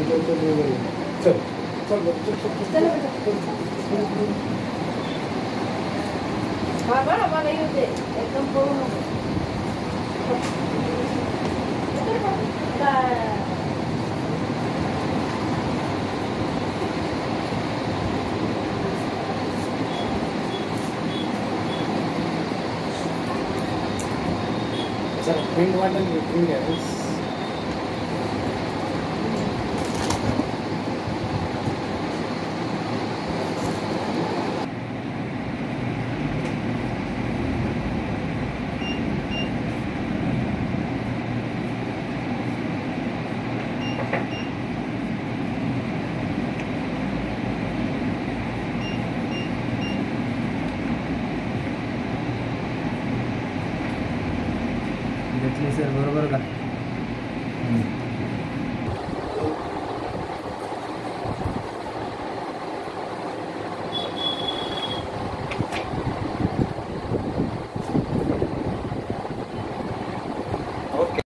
चल चल चलो बाबा आम्हाला येऊ दे एकदम पळू नको चल प्रिंट वाटन प्रिंट आहे